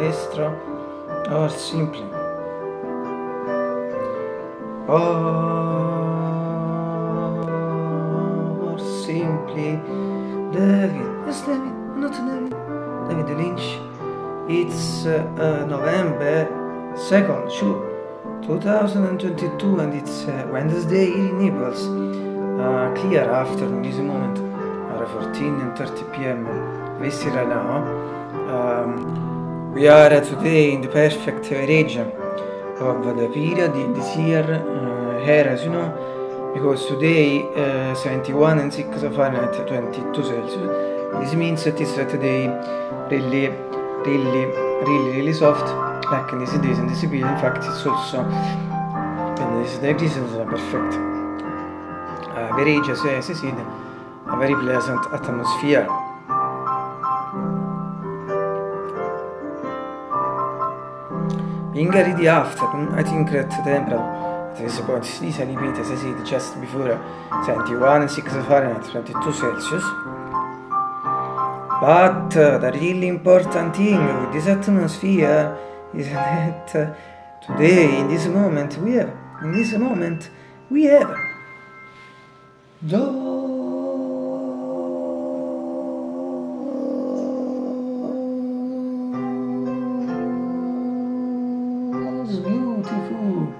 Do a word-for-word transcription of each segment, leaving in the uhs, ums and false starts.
extra or simply or simply David, yes David, not David, David Lynch. It's uh, uh, November second, sure, two thousand twenty-two, and it's uh, Wednesday here in Naples. Uh, clear afternoon this moment, are fourteen and thirty p m Visti right now. Um, we are uh, today in the perfect average of the period this year, uh, here, as you know, because today uh, seventy-one and six Fahrenheit, twenty-two Celsius. This means that it's uh, today really, really, really, really soft, like in these days and this period. In fact, it's also in these degrees is a perfect uh, average, as you see, a very pleasant atmosphere. Being already afternoon, I think that the temperature at this point is easily repeated, as I said just before, seventy-one and six Fahrenheit, twenty-two Celsius. But uh, the really important thing with this atmosphere is that uh, today, in this moment, we have, in this moment, we have those beautiful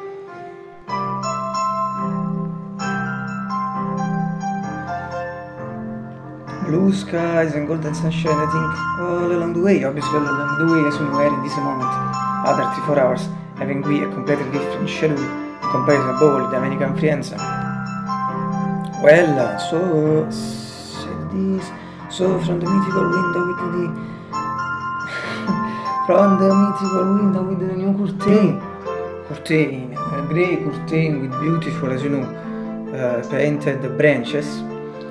blue skies and golden sunshine, I think, all along the way, obviously all along the way, as we were in this moment, other three four hours, having we a completely different schedule compared to above the American friends. Well, uh, so, said this, so from the mythical window with the, from the mythical window with the new curtain, curtain, a grey curtain with beautiful, as you know, uh, painted branches.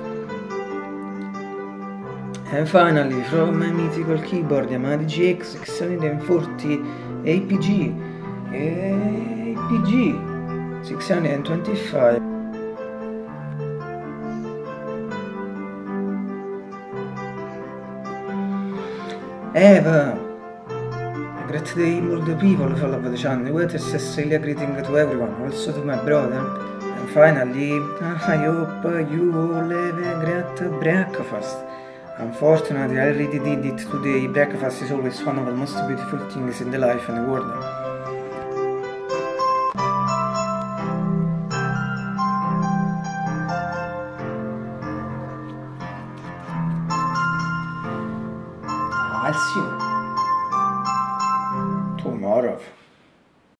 And finally, from my mythical keyboard, Yamaha D G X six hundred forty A P G, A P G six hundred twenty-five. Eva, a great day all the people who follow the channel. What a Cecilia greeting to everyone, also to my brother. And finally, I hope you all have a great breakfast. Unfortunately, I already did it today. Breakfast is always one of the most beautiful things in the life and the world. I'll see you tomorrow.